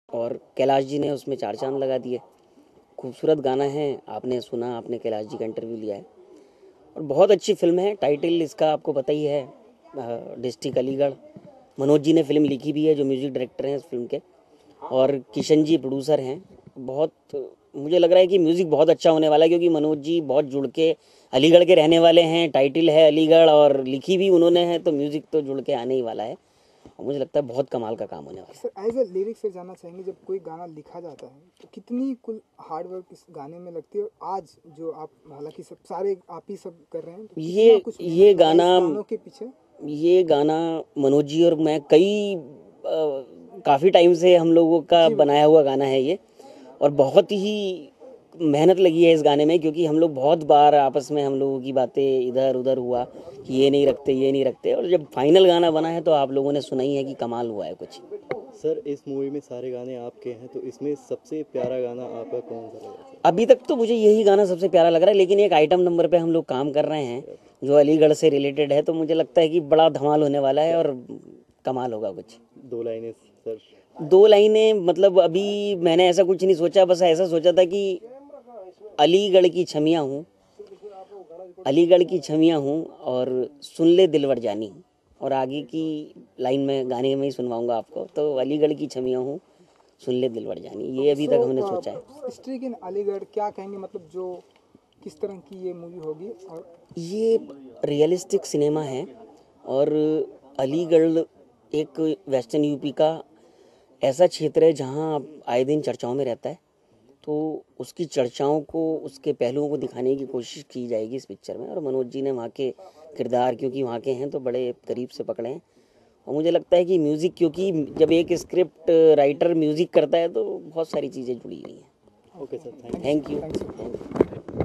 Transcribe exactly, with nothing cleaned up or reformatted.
और कैलाश जी ने उसमें चार चांद लगा दिए। खूबसूरत गाना है, आपने सुना, आपने कैलाश जी का इंटरव्यू लिया है और बहुत अच्छी फिल्म है। टाइटल इसका आपको पता ही है, डिस्ट्रिक्ट अलीगढ़। मनोज जी ने फिल्म लिखी भी है, जो म्यूज़िक डायरेक्टर हैं इस फिल्म के, और किशन जी प्रोड्यूसर हैं। बहुत मुझे लग रहा है कि म्यूज़िक बहुत अच्छा होने वाला है, क्योंकि मनोज जी बहुत जुड़ के अलीगढ़ के रहने वाले हैं। टाइटल है अलीगढ़ और लिखी भी उन्होंने है, तो म्यूज़िक तो जुड़ के आने ही वाला है और मुझे लगता है बहुत कमाल का काम होने वाला है। सर, एज ए लिरिक्स से जानना चाहेंगे, जब कोई गाना लिखा जाता है तो कितनी कुल हार्ड वर्क इस गाने में लगती है, और आज जो आप हालांकि सब सारे आप ही सब कर रहे हैं, तो ये कुछ ये गाना गानों के पीछे ये गाना मनोज जी और मैं कई काफ़ी टाइम से हम लोगों का बनाया हुआ गाना है ये, और बहुत ही मेहनत लगी है इस गाने में, क्योंकि हम लोग बहुत बार आपस में हम लोगों की बातें इधर उधर हुआ कि ये नहीं रखते ये नहीं रखते, और जब फाइनल गाना बना है तो आप लोगों ने सुना ही है कि कमाल हुआ है कुछ। सर, इस मूवी में सारे गाने आपके हैं, तो इसमें सबसे प्यारा गाना आपका कौन सा लगा? अभी तक तो मुझे यही गाना सबसे प्यारा लग रहा है, लेकिन एक आइटम नंबर पे हम लोग काम कर रहे हैं जो अलीगढ़ से रिलेटेड है, तो मुझे लगता है कि बड़ा धमाल होने वाला है और कमाल होगा कुछ। दो लाइनें सर। दो लाइनें मतलब अभी मैंने ऐसा कुछ नहीं सोचा, बस ऐसा सोचा था कि अलीगढ़ की छमियाँ हूँ, अलीगढ़ की छमियाँ हूँ और सुन ले दिलवर जानी, और आगे की लाइन में गाने में ही सुनवाऊंगा आपको। तो अलीगढ़ की छमियाँ हूँ, सुन ले दिलवर जानी, ये अभी तक हमने सोचा है। डिस्ट्रिक्ट इन अलीगढ़ क्या कहेंगे, मतलब जो किस तरह की ये मूवी होगी? और ये रियलिस्टिक सिनेमा है, और अलीगढ़ एक वेस्टर्न यूपी का ऐसा क्षेत्र है जहाँ आए दिन चर्चाओं में रहता है, तो उसकी चर्चाओं को, उसके पहलुओं को दिखाने की कोशिश की जाएगी इस पिक्चर में। और मनोज जी ने वहाँ के किरदार, क्योंकि वहाँ के हैं, तो बड़े करीब से पकड़े हैं। और मुझे लगता है कि म्यूज़िक, क्योंकि जब एक स्क्रिप्ट राइटर म्यूज़िक करता है तो बहुत सारी चीज़ें जुड़ी हुई हैं। Okay sir, thank you.